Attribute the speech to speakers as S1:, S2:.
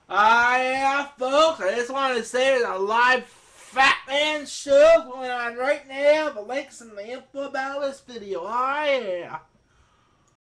S1: Yeah, folks, I just want to say there's a live Fat Man show going on right now. The link's in the info about this video. Yeah.